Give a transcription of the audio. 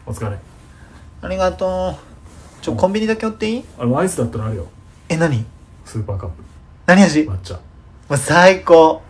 お疲れ。 ありがとう。コンビニだけ寄っていい？ アイスだったらあるよ。 何？ スーパーカップ何味？ 抹茶。 もう最高。